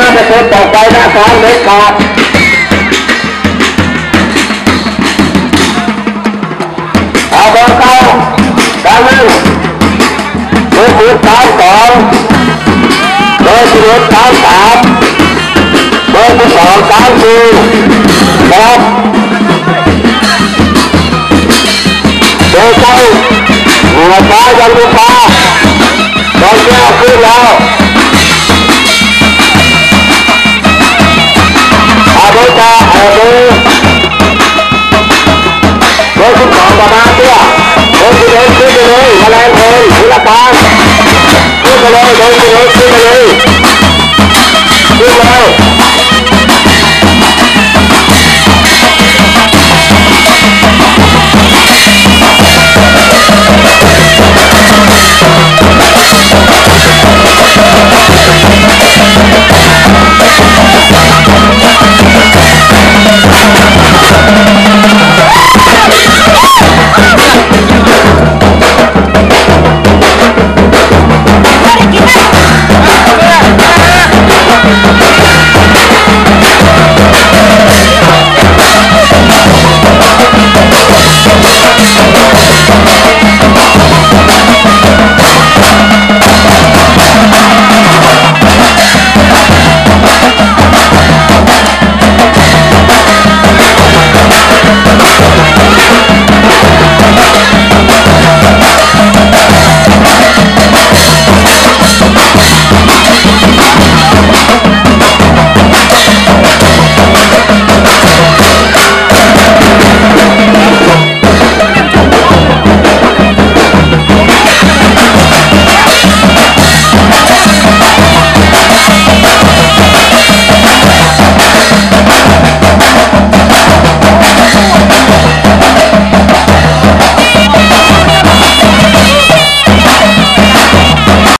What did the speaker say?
จะเป็นต่อไปนะครับเล็กขาดเอาเบอร์เก้าการเล่นเบอร์12เบอร์11 93เบอร์12 94ครับเบอร์9หัวฟ้ายังดูฟ้าบอลแก้วขึ้นแล้วอาเบอร์12ประมาณเตี้ยเบอร์11ขึ้นไปเลยแมลงเพลินศิลปะขึ้นไปเลยเบอร์11ขึ้นไปเลย